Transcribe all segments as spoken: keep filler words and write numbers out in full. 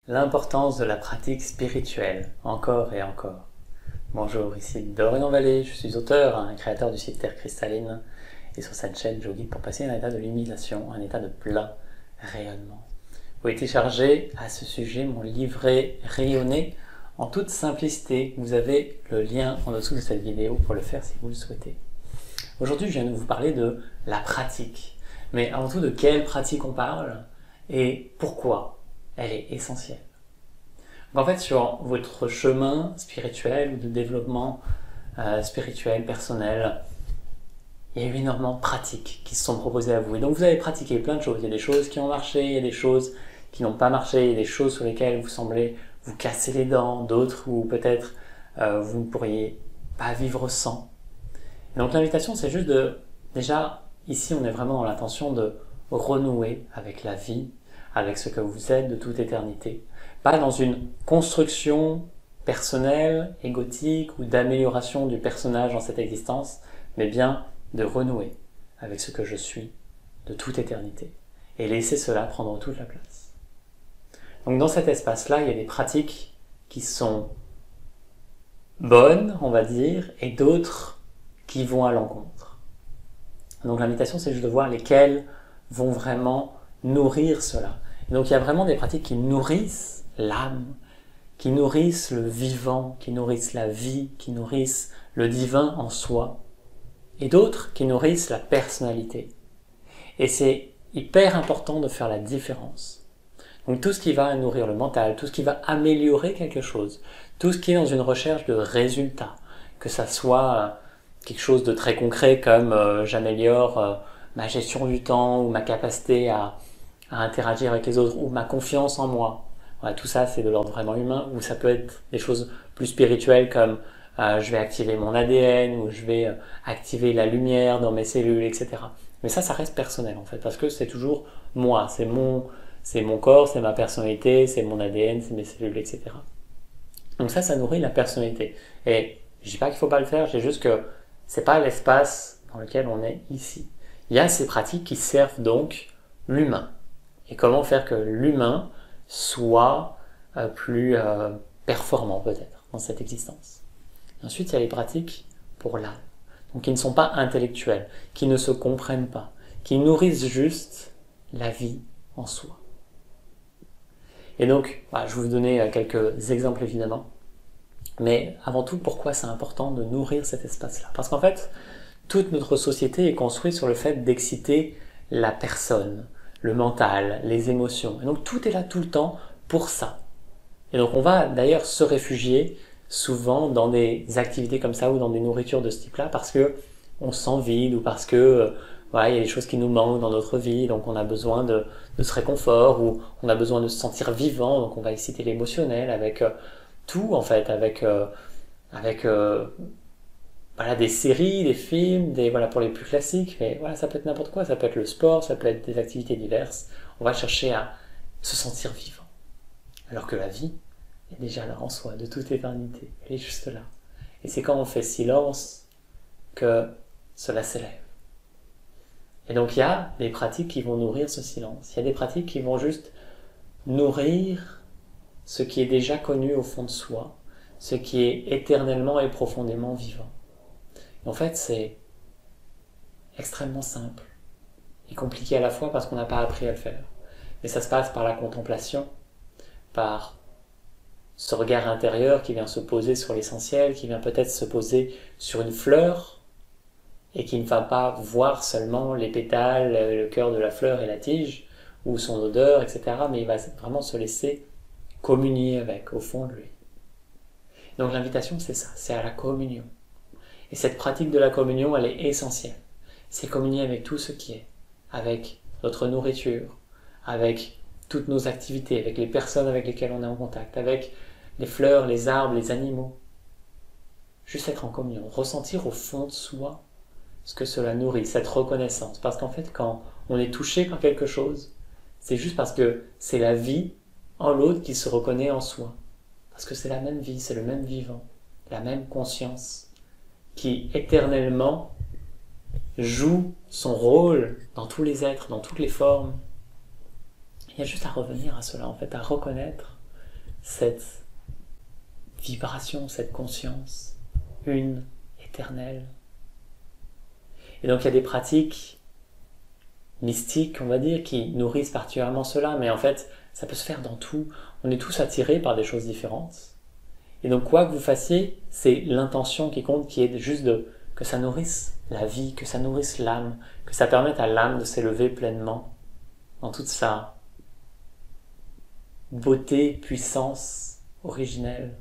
L'importance de la pratique spirituelle, encore et encore. Bonjour, ici Dorian Vallée, je suis auteur, un créateur du site Terre Cristalline, et sur cette chaîne, je vous guide pour passer d'un état de limitation, un état de plein rayonnement. Vous pouvez télécharger à ce sujet mon livret rayonné en toute simplicité. Vous avez le lien en dessous de cette vidéo pour le faire si vous le souhaitez. Aujourd'hui, je viens de vous parler de la pratique. Mais avant tout, de quelle pratique on parle et pourquoi elle est essentielle. Donc en fait, sur votre chemin spirituel ou de développement euh, spirituel, personnel, il y a eu énormément de pratiques qui se sont proposées à vous. Et donc vous avez pratiqué plein de choses. Il y a des choses qui ont marché, il y a des choses qui n'ont pas marché, il y a des choses sur lesquelles vous semblez vous casser les dents, d'autres où peut-être euh, vous ne pourriez pas vivre sans. Et donc l'invitation, c'est juste de... Déjà, ici, on est vraiment dans l'intention de renouer avec la vie, avec ce que vous êtes de toute éternité. Pas dans une construction personnelle, égotique ou d'amélioration du personnage dans cette existence, mais bien de renouer avec ce que je suis de toute éternité et laisser cela prendre toute la place. Donc dans cet espace-là, il y a des pratiques qui sont bonnes, on va dire, et d'autres qui vont à l'encontre. Donc l'invitation, c'est juste de voir lesquelles vont vraiment nourrir cela. Et donc il y a vraiment des pratiques qui nourrissent l'âme, qui nourrissent le vivant, qui nourrissent la vie, qui nourrissent le divin en soi, et d'autres qui nourrissent la personnalité. Et c'est hyper important de faire la différence. Donc tout ce qui va nourrir le mental, tout ce qui va améliorer quelque chose, tout ce qui est dans une recherche de résultats, que ça soit quelque chose de très concret comme euh, j'améliore euh, ma gestion du temps ou ma capacité à à interagir avec les autres, ou ma confiance en moi. Voilà, tout ça, c'est de l'ordre vraiment humain, ou ça peut être des choses plus spirituelles comme euh, je vais activer mon A D N, ou je vais euh, activer la lumière dans mes cellules, et cetera. Mais ça, ça reste personnel en fait, parce que c'est toujours moi, c'est mon, c'est mon corps, c'est ma personnalité, c'est mon A D N, c'est mes cellules, et cetera. Donc ça, ça nourrit la personnalité. Et je dis pas qu'il faut pas le faire, j'ai juste que c'est pas l'espace dans lequel on est ici. Il y a ces pratiques qui servent donc l'humain. Et comment faire que l'humain soit euh, plus euh, performant peut-être dans cette existence. Et ensuite, il y a les pratiques pour l'âme, donc qui ne sont pas intellectuelles, qui ne se comprennent pas, qui nourrissent juste la vie en soi. Et donc, bah, je vais vous donner quelques exemples évidemment, mais avant tout, pourquoi c'est important de nourrir cet espace-là? Parce qu'en fait, toute notre société est construite sur le fait d'exciter la personne, le mental, les émotions. Et donc tout est là tout le temps pour ça. Et donc on va d'ailleurs se réfugier souvent dans des activités comme ça ou dans des nourritures de ce type-là parce que on se sent vide ou parce que euh, voilà, il y a des choses qui nous manquent dans notre vie, donc on a besoin de, de ce réconfort ou on a besoin de se sentir vivant, donc on va exciter l'émotionnel avec euh, tout en fait, avec euh, avec euh, voilà, des séries, des films, des, voilà, pour les plus classiques, mais voilà, ça peut être n'importe quoi, ça peut être le sport, ça peut être des activités diverses. On va chercher à se sentir vivant. Alors que la vie est déjà là en soi, de toute éternité. Elle est juste là. Et c'est quand on fait silence que cela s'élève. Et donc il y a des pratiques qui vont nourrir ce silence. Il y a des pratiques qui vont juste nourrir ce qui est déjà connu au fond de soi, ce qui est éternellement et profondément vivant. En fait, c'est extrêmement simple et compliqué à la fois parce qu'on n'a pas appris à le faire. Mais ça se passe par la contemplation, par ce regard intérieur qui vient se poser sur l'essentiel, qui vient peut-être se poser sur une fleur et qui ne va pas voir seulement les pétales, le cœur de la fleur et la tige, ou son odeur, et cetera, mais il va vraiment se laisser communier avec, au fond de lui. Donc l'invitation, c'est ça, c'est à la communion. Et cette pratique de la communion, elle est essentielle. C'est communier avec tout ce qui est, avec notre nourriture, avec toutes nos activités, avec les personnes avec lesquelles on est en contact, avec les fleurs, les arbres, les animaux. Juste être en communion, ressentir au fond de soi ce que cela nourrit, cette reconnaissance. Parce qu'en fait, quand on est touché par quelque chose, c'est juste parce que c'est la vie en l'autre qui se reconnaît en soi. Parce que c'est la même vie, c'est le même vivant, la même conscience, qui éternellement joue son rôle dans tous les êtres, dans toutes les formes. Il y a juste à revenir à cela, en fait, à reconnaître cette vibration, cette conscience, une, éternelle. Et donc il y a des pratiques mystiques, on va dire, qui nourrissent particulièrement cela, mais en fait, ça peut se faire dans tout. On est tous attirés par des choses différentes. Et donc quoi que vous fassiez, c'est l'intention qui compte, qui est juste de que ça nourrisse la vie, que ça nourrisse l'âme, que ça permette à l'âme de s'élever pleinement dans toute sa beauté, puissance originelle.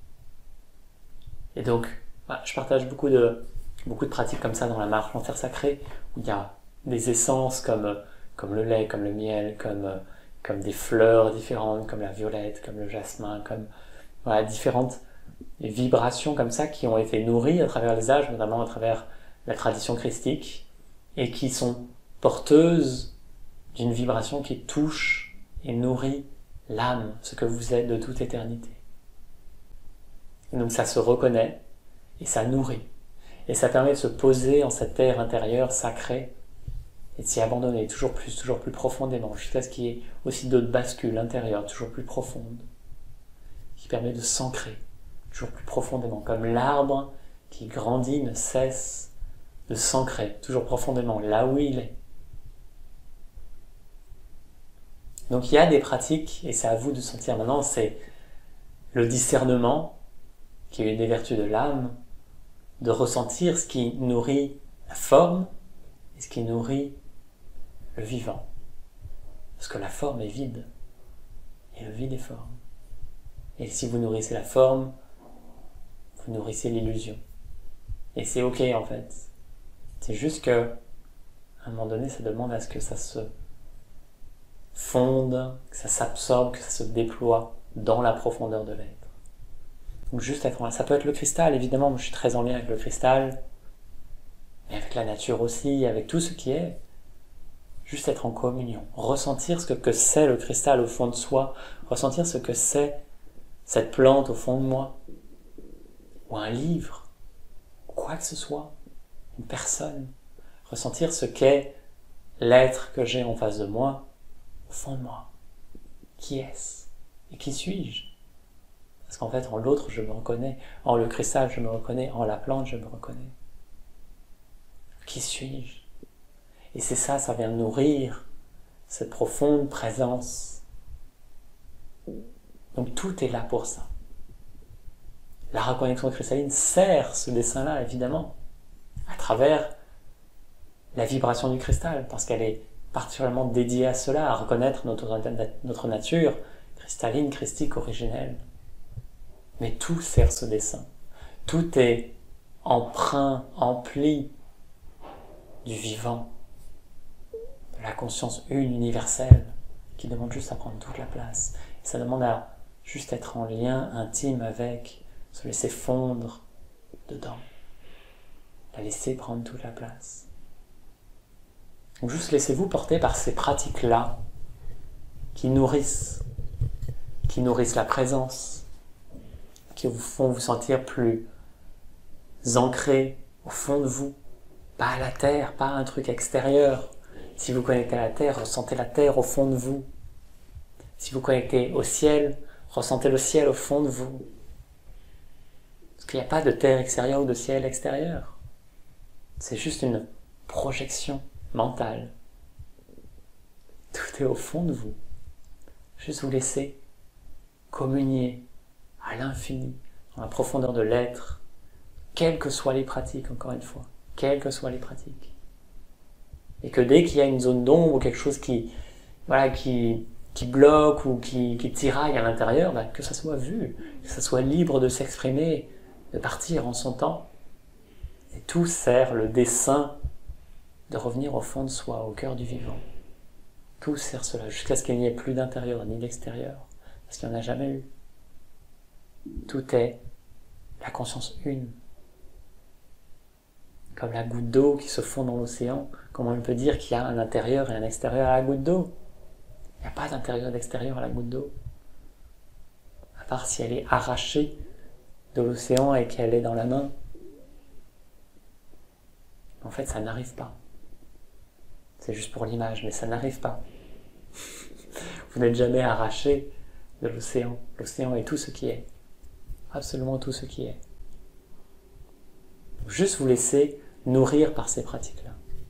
Et donc, bah, je partage beaucoup de, beaucoup de pratiques comme ça dans la marche en terre sacrée, où il y a des essences comme, comme le lait, comme le miel, comme, comme des fleurs différentes, comme la violette, comme le jasmin, comme voilà, différentes vibrations comme ça qui ont été nourries à travers les âges, notamment à travers la tradition christique, et qui sont porteuses d'une vibration qui touche et nourrit l'âme, ce que vous êtes de toute éternité. Et donc ça se reconnaît, et ça nourrit. Et ça permet de se poser en cette terre intérieure sacrée, et de s'y abandonner toujours plus, toujours plus profondément, jusqu'à ce qu'il y ait aussi d'autres bascules intérieures, toujours plus profondes, qui permet de s'ancrer toujours plus profondément, comme l'arbre qui grandit ne cesse de s'ancrer toujours profondément là où il est. Donc il y a des pratiques, et c'est à vous de sentir maintenant, c'est le discernement, qui est une des vertus de l'âme, de ressentir ce qui nourrit la forme et ce qui nourrit le vivant. Parce que la forme est vide, et le vide est forme. Et si vous nourrissez la forme, vous nourrissez l'illusion. Et c'est ok en fait. C'est juste que, à un moment donné, ça demande à ce que ça se fonde, que ça s'absorbe, que ça se déploie dans la profondeur de l'être. Donc juste être là. Ça peut être le cristal, évidemment, moi je suis très en lien avec le cristal, mais avec la nature aussi, avec tout ce qui est. Juste être en communion. Ressentir ce que, que c'est le cristal au fond de soi, ressentir ce que c'est cette plante au fond de moi, ou un livre, ou quoi que ce soit, une personne. Ressentir ce qu'est l'être que j'ai en face de moi, au fond de moi. Qui est-ce? Et qui suis-je? Parce qu'en fait, en l'autre, je me reconnais. En le cristal, je me reconnais. En la plante, je me reconnais. Qui suis-je? Et c'est ça, ça vient nourrir cette profonde présence. Donc tout est là pour ça. La reconnexion cristalline sert ce dessin-là, évidemment, à travers la vibration du cristal, parce qu'elle est particulièrement dédiée à cela, à reconnaître notre, notre nature cristalline, christique, originelle. Mais tout sert ce dessin. Tout est emprunt, empli du vivant, de la conscience une, universelle, qui demande juste à prendre toute la place. Et ça demande à juste être en lien intime avec, se laisser fondre dedans, la laisser prendre toute la place. Donc juste laissez-vous porter par ces pratiques-là qui nourrissent, qui nourrissent la présence, qui vous font vous sentir plus ancré au fond de vous, pas à la terre, pas à un truc extérieur. Si vous connectez à la terre, ressentez la terre au fond de vous. Si vous connectez au ciel, ressentez le ciel au fond de vous. Parce qu'il n'y a pas de terre extérieure ou de ciel extérieur. C'est juste une projection mentale. Tout est au fond de vous. Juste vous laisser communier à l'infini, dans la profondeur de l'être, quelles que soient les pratiques, encore une fois, quelles que soient les pratiques. Et que dès qu'il y a une zone d'ombre ou quelque chose qui, voilà, qui, qui bloque ou qui, qui tiraille à l'intérieur, ben, que ça soit vu, que ça soit libre de s'exprimer, de partir en son temps. Et tout sert le dessein de revenir au fond de soi, au cœur du vivant. Tout sert cela, jusqu'à ce qu'il n'y ait plus d'intérieur ni d'extérieur, parce qu'il n'y en a jamais eu. Tout est la conscience une. Comme la goutte d'eau qui se fond dans l'océan, comment on peut dire qu'il y a un intérieur et un extérieur à la goutte d'eau? Il n'y a pas d'intérieur et d'extérieur à la goutte d'eau. À part si elle est arrachée de l'océan et qu'elle est dans la main. En fait, ça n'arrive pas. C'est juste pour l'image, mais ça n'arrive pas. Vous n'êtes jamais arraché de l'océan. L'océan est tout ce qui est. Absolument tout ce qui est. Juste vous laisser nourrir par ces pratiques-là.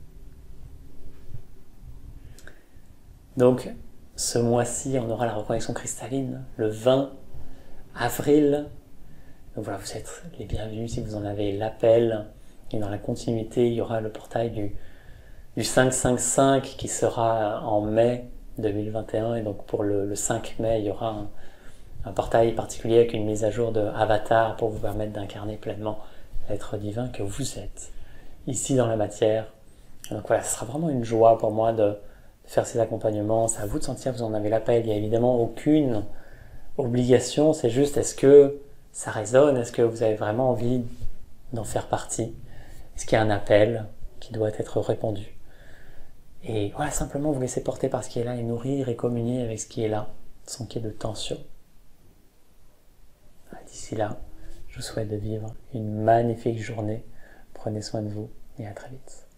Donc, ce mois-ci, on aura la reconnexion cristalline, le vingt avril. Donc voilà, vous êtes les bienvenus si vous en avez l'appel. Et dans la continuité, il y aura le portail du, du cinq cinq cinq qui sera en mai deux mille vingt et un. Et donc pour le, le cinq mai, il y aura un, un portail particulier avec une mise à jour de Avatar pour vous permettre d'incarner pleinement l'être divin que vous êtes, ici dans la matière. Donc voilà, ce sera vraiment une joie pour moi de faire ces accompagnements. C'est à vous de sentir que vous en avez l'appel. Il n'y a évidemment aucune obligation, c'est juste est-ce que ça résonne, est-ce que vous avez vraiment envie d'en faire partie, est-ce qu'il y a un appel qui doit être répondu. Et voilà, simplement vous laisser porter par ce qui est là et nourrir et communier avec ce qui est là, sans qu'il y ait de tension. D'ici là, je vous souhaite de vivre une magnifique journée. Prenez soin de vous et à très vite.